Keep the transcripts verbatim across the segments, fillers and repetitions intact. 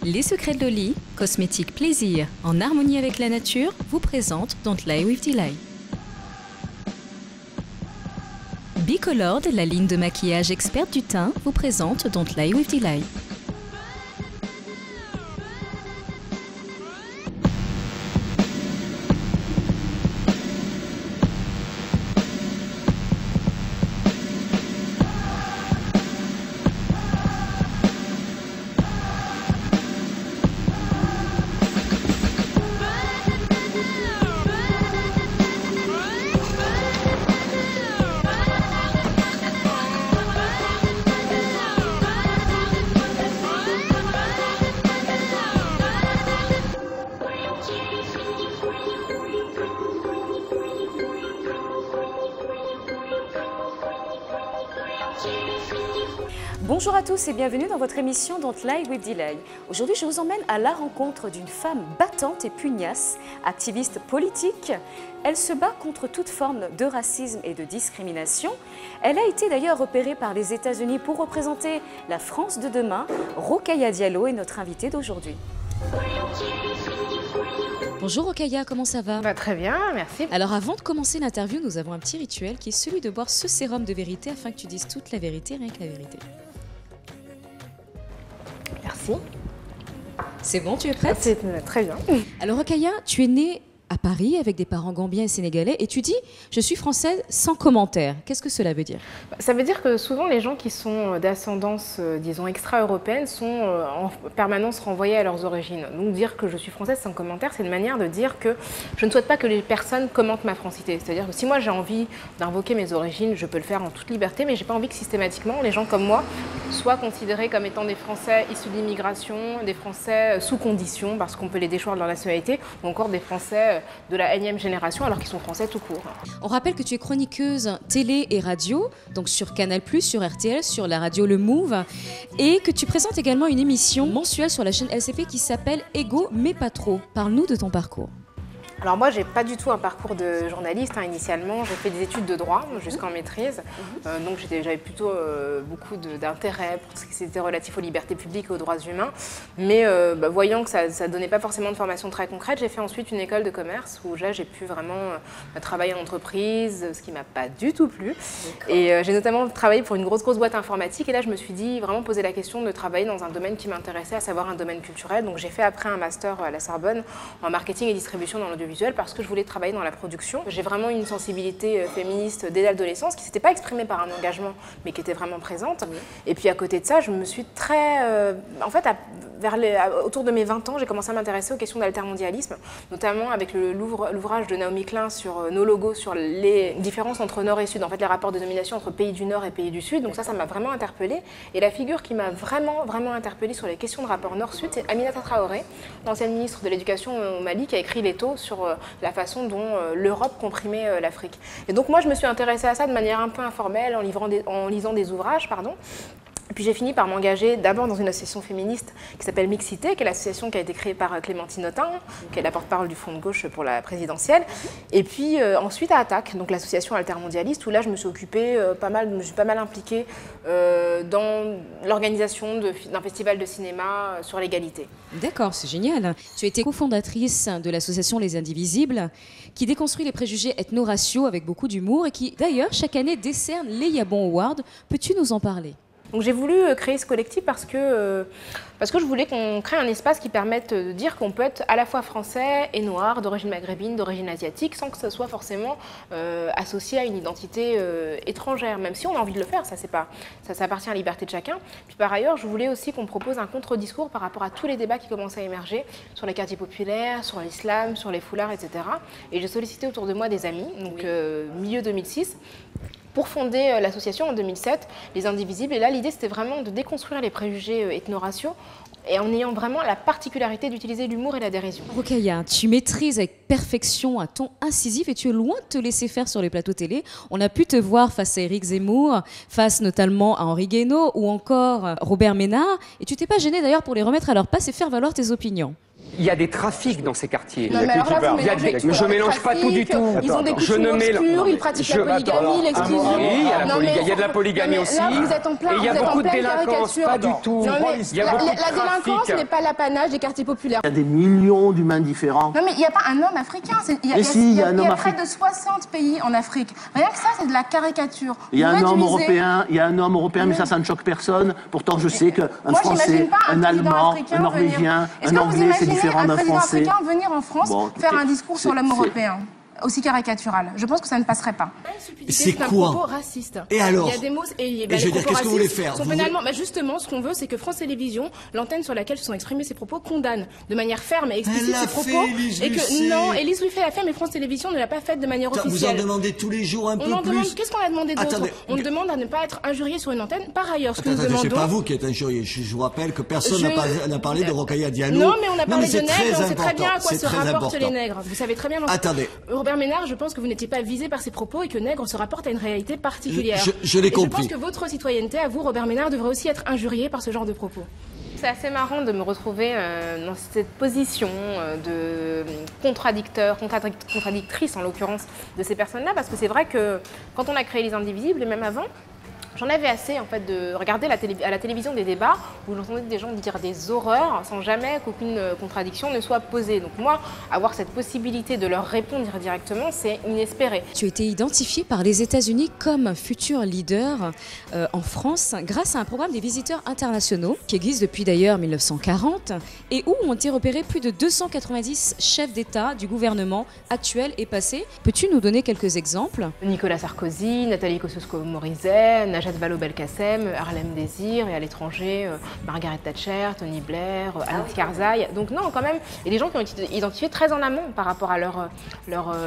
Les Secrets de Loli, cosmétique plaisir en harmonie avec la nature, vous présente Don't Lie with Delight. Bicolored, la ligne de maquillage experte du teint, vous présente Don't Lie with Delight. Bonjour à tous et bienvenue dans votre émission Don't Lie with Delight. Aujourd'hui, je vous emmène à la rencontre d'une femme battante et pugnace, activiste politique. Elle se bat contre toute forme de racisme et de discrimination. Elle a été d'ailleurs repérée par les États-Unis pour représenter la France de demain. Rokhaya Diallo est notre invitée d'aujourd'hui. Bonjour Rokhaya, comment ça va? Bah, très bien, merci. Alors avant de commencer l'interview, nous avons un petit rituel qui est celui de boire ce sérum de vérité afin que tu dises toute la vérité, rien que la vérité. Merci. C'est bon, tu es prête? C'est très bien. Alors Rokhaya, tu es née à Paris avec des parents gambiens et sénégalais et tu dis « je suis française sans commentaire ». Qu'est-ce que cela veut dire? Ça veut dire que souvent les gens qui sont d'ascendance, euh, disons, extra-européenne sont euh, en permanence renvoyés à leurs origines. Donc dire que je suis française sans commentaire, c'est une manière de dire que je ne souhaite pas que les personnes commentent ma francité. C'est-à-dire que si moi j'ai envie d'invoquer mes origines, je peux le faire en toute liberté, mais j'ai pas envie que systématiquement les gens comme moi soient considérés comme étant des Français issus de l'immigration, des Français sous condition parce qu'on peut les déchoir de leur nationalité, ou encore des Français de la énième génération alors qu'ils sont français tout court. On rappelle que tu es chroniqueuse télé et radio, donc sur Canal plus, sur R T L, sur la radio Le Move, et que tu présentes également une émission mensuelle sur la chaîne L C P qui s'appelle Ego mais pas trop. Parle-nous de ton parcours. Alors moi, j'ai pas du tout un parcours de journaliste hein, initialement. J'ai fait des études de droit jusqu'en maîtrise, euh, donc j'avais plutôt euh, beaucoup d'intérêt pour ce qui était relatif aux libertés publiques et aux droits humains. Mais euh, bah, voyant que ça ne donnait pas forcément de formation très concrète, j'ai fait ensuite une école de commerce où là j'ai pu vraiment euh, travailler en entreprise, ce qui m'a pas du tout plu. Et euh, j'ai notamment travaillé pour une grosse grosse boîte informatique et là je me suis dit vraiment poser la question de travailler dans un domaine qui m'intéressait, à savoir un domaine culturel. Donc j'ai fait après un master à la Sorbonne en marketing et distribution dans l'audiovisuel parce que je voulais travailler dans la production. J'ai vraiment une sensibilité féministe dès l'adolescence qui ne s'était pas exprimée par un engagement, mais qui était vraiment présente. Oui. Et puis à côté de ça, je me suis très... Euh, en fait, à, vers les, à, autour de mes vingt ans, j'ai commencé à m'intéresser aux questions d'altermondialisme, notamment avec l'ouvrage de Naomi Klein sur euh, nos logos, sur les différences entre Nord et Sud, en fait les rapports de domination entre pays du Nord et pays du Sud. Donc ça, ça m'a vraiment interpellée. Et la figure qui m'a vraiment, vraiment interpellée sur les questions de rapport Nord-Sud, c'est Aminata Traoré, l'ancienne ministre de l'Éducation au Mali, qui a écrit l'étau sur la façon dont l'Europe comprimait l'Afrique. Et donc moi, je me suis intéressée à ça de manière un peu informelle, en, livrant des, en lisant des ouvrages, pardon. Et puis j'ai fini par m'engager d'abord dans une association féministe qui s'appelle Mixité, qui est l'association qui a été créée par Clémentine Autain, qui est la porte-parole du Front de gauche pour la présidentielle. Et puis euh, ensuite à Attaque, donc l'association altermondialiste, où là je me suis occupée euh, pas mal, je me suis pas mal impliquée euh, dans l'organisation d'un festival de cinéma sur l'égalité. D'accord, c'est génial. Tu as été cofondatrice de l'association Les Indivisibles, qui déconstruit les préjugés ethno-raciaux avec beaucoup d'humour et qui d'ailleurs chaque année décerne les Yabon Awards. Peux-tu nous en parler ? Donc j'ai voulu créer ce collectif parce que, euh, parce que je voulais qu'on crée un espace qui permette de dire qu'on peut être à la fois français et noir, d'origine maghrébine, d'origine asiatique, sans que ce soit forcément euh, associé à une identité euh, étrangère, même si on a envie de le faire, ça, pas, ça, ça appartient à la liberté de chacun. Puis par ailleurs, je voulais aussi qu'on propose un contre-discours par rapport à tous les débats qui commencent à émerger sur les quartiers populaires, sur l'islam, sur les foulards, et cetera. Et j'ai sollicité autour de moi des amis, donc euh, milieu deux mille six, pour fonder l'association en deux mille sept, Les Indivisibles. Et là, l'idée, c'était vraiment de déconstruire les préjugés ethno-raciaux et en ayant vraiment la particularité d'utiliser l'humour et la dérision. Rokhaya, tu maîtrises avec perfection un ton incisif et tu es loin de te laisser faire sur les plateaux télé. On a pu te voir face à Éric Zemmour, face notamment à Henri Guénaud ou encore Robert Ménard. Et tu t'es pas gêné d'ailleurs pour les remettre à leur place et faire valoir tes opinions. Il y a des trafics dans ces quartiers. Non, mais alors là, vous Il y a mélangez des- tout. Je mélange pas tout du tout. Ils ont des Je coutumes ne mélange- obscures, ils pratiquent Je- la polygamie, l'exclusion. Oui, il y a la Non, polyga- mais- il y a de la polygamie non, mais aussi. là, vous êtes en plein- Et il y a vous êtes en beaucoup de pleine délinquance, caricature. pas du tout. Non, mais Il y a la, beaucoup la- de la délinquance trafic. n'est pas l'apanage des quartiers populaires. Il y a des millions d'humains différents. Non mais il n'y a pas un homme africain, c'est- il y a, Mais il y a- si, il y a un il y homme a près africain. de soixante pays en Afrique. Rien que ça, c'est de la caricature. Il y a Vous un homme réduisez- européen, il y a un homme européen, mais ça, ça ne choque personne. Pourtant, je sais qu'un Moi, Français, j'imagine pas un président Allemand, africain un Norvégien, venir- Est-ce un que vous Anglais, c'est imaginez différent un d'un président Français. africain venir en France Bon, faire un écoutez, discours sur c'est- l'homme c'est- européen aussi caricatural? Je pense que ça ne passerait pas. C'est un quoi propos raciste. Et alors Il y a des mots et, bah, Et je les veux dire, propos qu'est-ce que vous voulez racistes faire sont Vous pénalement- bah, justement, ce qu'on veut, c'est que France Télévisions, l'antenne sur laquelle se sont exprimés ces propos, condamne de manière ferme et explicite Elle l'a ces fait, propos. Élise et que Lucet. non, Élise Lucet l'a fait, mais France Télévisions ne l'a pas fait de manière Putain, Vous en officielle. demandez tous les jours un On peu en demande. plus. Qu'est-ce qu'on a demandé d'autre? Attendez. On demande à ne pas être injurié sur une antenne. Par ailleurs, ce que Attends, nous attendez, c'est demandons. pas vous qui êtes injurié. Je, je vous rappelle que personne Je- n'a pas- n'a parlé de Rokhaya Diallo. Non, mais on a parlé de c'est nègres très et on sait très bien à important. quoi C'est se très rapportent important. les nègres. Vous savez très bien. dans- Attendez. Robert Ménard, je pense que vous n'étiez pas visé par ces propos et que nègre se rapporte à une réalité particulière. Je- je l'ai Et compris. Je pense que votre citoyenneté, à vous, Robert Ménard, devrait aussi être injuriée par ce genre de propos. C'est assez marrant de me retrouver euh, dans cette position euh, de contradicteur, contradic- contradictrice en l'occurrence de ces personnes-là, parce que c'est vrai que quand on a créé Les Indivisibles, et même avant, j'en avais assez en fait de regarder la télé- à la télévision des débats où j'entendais des gens dire des horreurs sans jamais qu'aucune euh, contradiction ne soit posée. Donc moi, avoir cette possibilité de leur répondre directement, c'est inespéré. Tu as été identifié par les États-Unis comme futur leader euh, en France grâce à un programme des visiteurs internationaux qui existe depuis d'ailleurs mille neuf cent quarante et où ont été repérés plus de deux cent quatre-vingt-dix chefs d'État du gouvernement actuel et passé. Peux-tu nous donner quelques exemples? Nicolas Sarkozy, Nathalie Kosciusko-Morizet, Najat Vallaud-Belkacem, Harlem Désir, et à l'étranger, euh, Margaret Thatcher, Tony Blair, euh, Hannes Karzai. Donc non, quand même, et des gens qui ont été identifiés très en amont par rapport à leur, leur euh,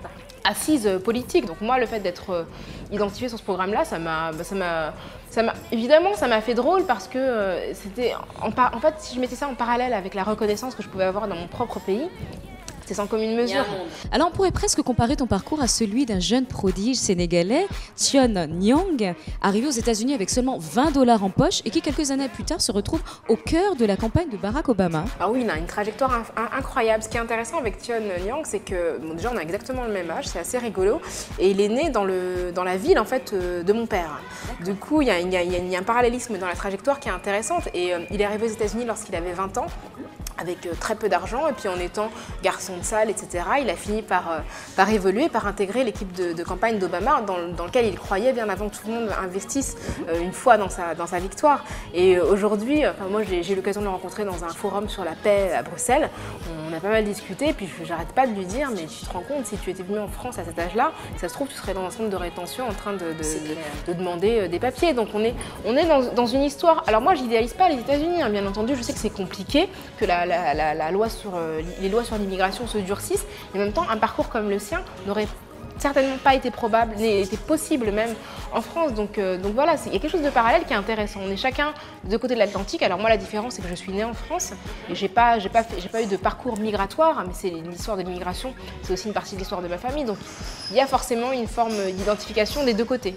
assise politique. Donc moi, le fait d'être euh, identifié sur ce programme-là, ça m'a, bah, ça m'a, ça m'a, évidemment, ça m'a fait drôle parce que euh, c'était, en, par- en fait, si je mettais ça en parallèle avec la reconnaissance que je pouvais avoir dans mon propre pays, c'est sans commune mesure. Alors on pourrait presque comparer ton parcours à celui d'un jeune prodige sénégalais, Tion Nyang, arrivé aux États-Unis avec seulement vingt dollars en poche et qui quelques années plus tard se retrouve au cœur de la campagne de Barack Obama. Ah oui, il a une trajectoire inf- in- incroyable. Ce qui est intéressant avec Tion Nyang, c'est que bon, déjà on a exactement le même âge, c'est assez rigolo, et il est né dans, le, dans la ville en fait euh, de mon père. Du coup, il y, a, il, y a, il y a un parallélisme dans la trajectoire qui est intéressante, et euh, il est arrivé aux États-Unis lorsqu'il avait vingt ans. Avec euh, très peu d'argent, et puis en étant garçon de salle, et cetera, il a fini par, euh, par évoluer, par intégrer l'équipe de, de campagne d'Obama, dans, dans lequel il croyait bien avant que tout le monde investisse euh, une fois dans sa, dans sa victoire. Et euh, aujourd'hui, enfin, moi j'ai j'ai eu l'occasion de le rencontrer dans un forum sur la paix à Bruxelles. On a pas mal discuté, et puis j'arrête pas de lui dire, mais tu te rends compte, si tu étais venu en France à cet âge-là, ça se trouve, tu serais dans un centre de rétention en train de, de, de, de demander euh, des papiers. Donc on est, on est dans, dans une histoire. Alors moi, j'idéalise pas les États-Unis, hein, bien entendu, je sais que c'est compliqué, que la, la, la, la loi sur, euh, les lois sur l'immigration se durcissent, mais en même temps, un parcours comme le sien n'aurait certainement pas été probable, n'était possible même en France. Donc, euh, donc voilà, il y a quelque chose de parallèle qui est intéressant. On est chacun de côté de l'Atlantique. Alors moi, la différence, c'est que je suis née en France et j'ai pas, j'ai pas, fait- j'ai pas eu de parcours migratoire, mais c'est l'histoire de l'immigration, c'est aussi une partie de l'histoire de ma famille. Donc il y a forcément une forme d'identification des deux côtés.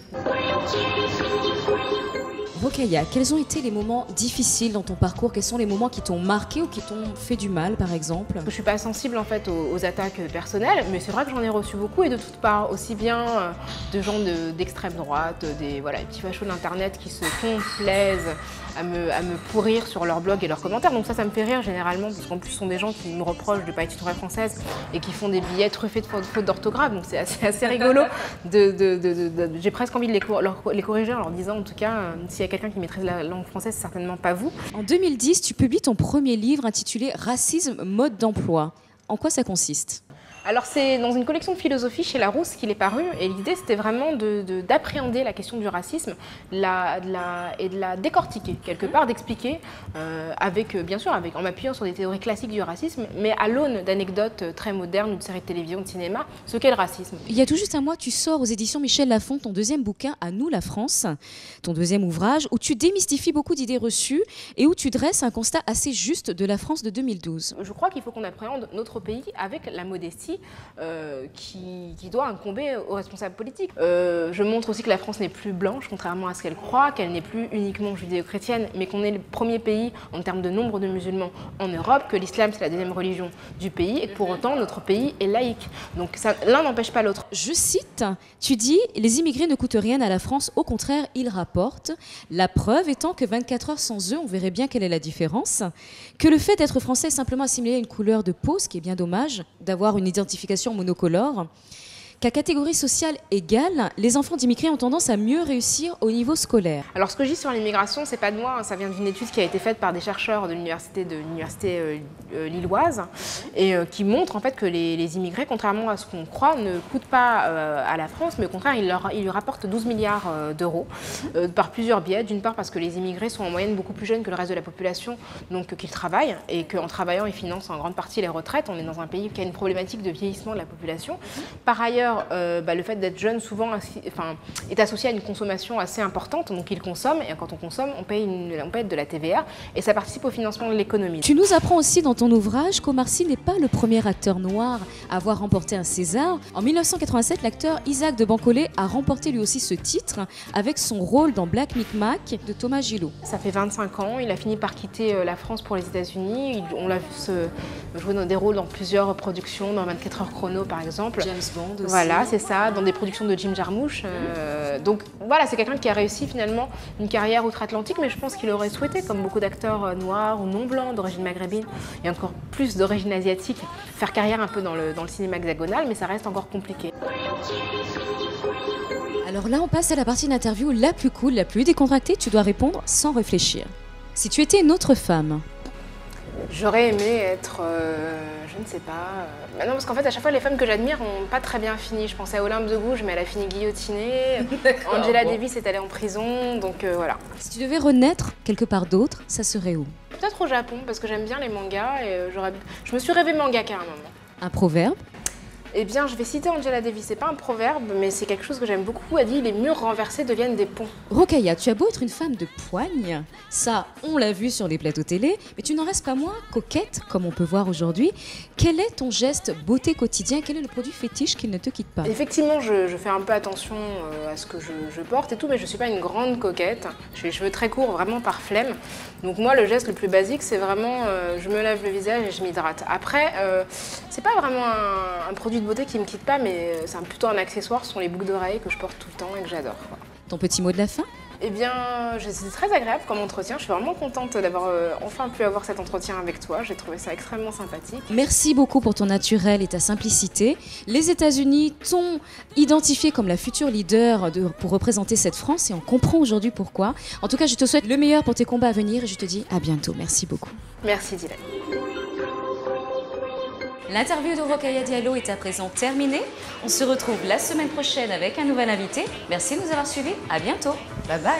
Rokhaya, quels ont été les moments difficiles dans ton parcours? Quels sont les moments qui t'ont marqué ou qui t'ont fait du mal, par exemple? Je suis pas sensible en fait aux, aux attaques personnelles, mais c'est vrai que j'en ai reçu beaucoup et de toutes parts, aussi bien euh, de gens de- d'extrême droite, des voilà, les petits fachos d'internet qui se complaisent à me, à me pourrir sur leur blog et leurs commentaires. Donc ça, ça me fait rire généralement, parce qu'en plus ce sont des gens qui me reprochent de ne pas être une vraie française et qui font des billets truffés de fautes fautes d'orthographe. Donc c'est assez, assez rigolo. De, de, de, de- de- J'ai presque envie de les, cor- leur- les corriger en leur disant, en tout cas, euh, s'il y a quelqu'un qui maîtrise la langue française, c'est certainement pas vous. En deux mille dix, tu publies ton premier livre intitulé Racisme, mode d'emploi. En quoi ça consiste? Alors c'est dans une collection de philosophie chez Larousse qu'il est paru, et l'idée c'était vraiment de- de- d'appréhender la question du racisme la, de la, et de la décortiquer quelque part, d'expliquer euh, avec, euh, bien sûr avec, en m'appuyant sur des théories classiques du racisme, mais à l'aune d'anecdotes euh, très modernes, de séries de télévision, de cinéma, ce qu'est le racisme. Il y a tout juste un mois, tu sors aux éditions Michel Lafon ton deuxième bouquin, À nous la France, ton deuxième ouvrage, où tu démystifies beaucoup d'idées reçues et où tu dresses un constat assez juste de la France de deux mille douze. Je crois qu'il faut qu'on appréhende notre pays avec la modestie aussi euh, qui, qui doit incomber aux responsables politiques. Euh, je montre aussi que la France n'est plus blanche, contrairement à ce qu'elle croit, qu'elle n'est plus uniquement judéo-chrétienne, mais qu'on est le premier pays en termes de nombre de musulmans en Europe, que l'islam c'est la deuxième religion du pays et que pour autant notre pays est laïque. Donc ça, l'un n'empêche pas l'autre. Je cite, tu dis « Les immigrés ne coûtent rien à la France, au contraire, ils rapportent. La preuve étant que vingt-quatre heures sans eux, on verrait bien quelle est la différence. Que le fait d'être français est simplement assimilé à une couleur de peau, ce qui est bien dommage, d'avoir une identification monocolore. Qu'à catégorie sociale égale, les enfants d'immigrés ont tendance à mieux réussir au niveau scolaire. » Alors ce que je dis sur l'immigration, c'est pas de moi, hein, ça vient d'une étude qui a été faite par des chercheurs de l'université de l'université euh, euh, lilloise et euh, qui montre en fait que les, les immigrés, contrairement à ce qu'on croit, ne coûtent pas euh, à la France, mais au contraire, ils, leur, ils lui rapportent douze milliards euh, d'euros euh, par plusieurs biais. D'une part parce que les immigrés sont en moyenne beaucoup plus jeunes que le reste de la population, donc euh, qu'ils travaillent et qu'en travaillant, ils financent en grande partie les retraites. On est dans un pays qui a une problématique de vieillissement de la population. Par ailleurs, Euh, bah, le fait d'être jeune souvent enfin, est associé à une consommation assez importante, donc ils consomment et quand on consomme on paye, une, on paye de la T V A et ça participe au financement de l'économie. Tu nous apprends aussi dans ton ouvrage qu'Omar Sy n'est pas le premier acteur noir à avoir remporté un César. En mille neuf cent quatre-vingt-sept, l'acteur Isaac de Bancolé a remporté lui aussi ce titre avec son rôle dans Black Micmac de Thomas Gillot. Ça fait vingt-cinq ans, il a fini par quitter la France pour les États-Unis. On l'a vu se jouer dans des rôles dans plusieurs productions, dans vingt-quatre heures chrono par exemple. James Bond aussi. Voilà, c'est ça, dans des productions de Jim Jarmusch. Euh, donc voilà, c'est quelqu'un qui a réussi finalement une carrière outre-Atlantique, mais je pense qu'il aurait souhaité, comme beaucoup d'acteurs noirs ou non blancs d'origine maghrébine et encore plus d'origine asiatique, faire carrière un peu dans le, dans le cinéma hexagonal, mais ça reste encore compliqué. Alors là, on passe à la partie d'interview la plus cool, la plus décontractée. Tu dois répondre sans réfléchir. Si tu étais une autre femme, j'aurais aimé être, euh, je ne sais pas... Euh... Bah non, parce qu'en fait, à chaque fois, les femmes que j'admire n'ont pas très bien fini. Je pensais à Olympe de Gouges, mais elle a fini guillotinée. Angela bon. Davis est allée en prison, donc euh, voilà. Si tu devais renaître quelque part d'autre, ça serait où? Peut-être au Japon, parce que j'aime bien les mangas et euh, j'aurais... je me suis rêvée mangaka à un moment. Un proverbe? Eh bien, je vais citer Angela Davis. C'est pas un proverbe, mais c'est quelque chose que j'aime beaucoup. Elle dit « Les murs renversés deviennent des ponts ». Rokhaya, tu as beau être une femme de poigne, ça, on l'a vu sur les plateaux télé, mais tu n'en restes pas moins coquette, comme on peut voir aujourd'hui. Quel est ton geste beauté quotidien? Quel est le produit fétiche qui ne te quitte pas? Effectivement, je, je fais un peu attention euh, à ce que je, je porte et tout, mais je suis pas une grande coquette. J'ai les cheveux très courts, vraiment par flemme. Donc moi, le geste le plus basique, c'est vraiment, euh, je me lave le visage et je m'hydrate. Après, euh, c'est pas vraiment un, un produit de beauté qui me quitte pas, mais c'est plutôt un accessoire, ce sont les boucles d'oreilles que je porte tout le temps et que j'adore. Ton petit mot de la fin? Eh bien, c'est très agréable comme entretien. Je suis vraiment contente d'avoir euh, enfin pu avoir cet entretien avec toi. J'ai trouvé ça extrêmement sympathique. Merci beaucoup pour ton naturel et ta simplicité. Les États-Unis t'ont identifié comme la future leader de, pour représenter cette France et on comprend aujourd'hui pourquoi. En tout cas, je te souhaite le meilleur pour tes combats à venir et je te dis à bientôt. Merci beaucoup. Merci Dylan. L'interview de Rokhaya Diallo est à présent terminée. On se retrouve la semaine prochaine avec un nouvel invité. Merci de nous avoir suivis. À bientôt. Bye bye.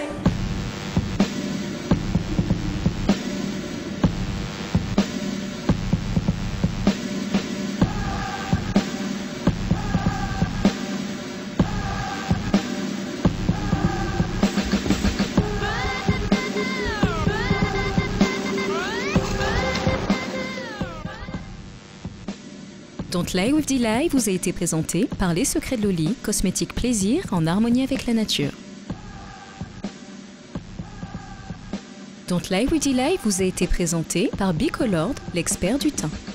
Don't Lie with Delay vous a été présenté par Les Secrets de Loli, cosmétique plaisir en harmonie avec la nature. Don't Lie with Delay vous a été présenté par Bicolord, l'expert du teint.